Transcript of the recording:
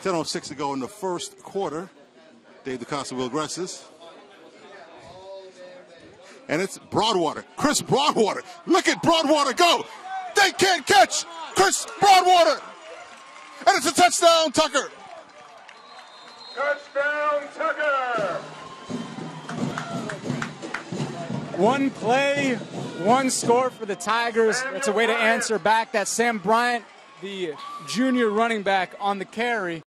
10:06 to go in the first quarter. Dave DeCosta will aggressive. And it's Broadwater. Chris Broadwater. Look at Broadwater go. They can't catch Chris Broadwater. And it's a touchdown, Tucker. Touchdown, Tucker. One play, one score for the Tigers. That's a way to answer back. That's Sam Bryant, the junior running back, on the carry.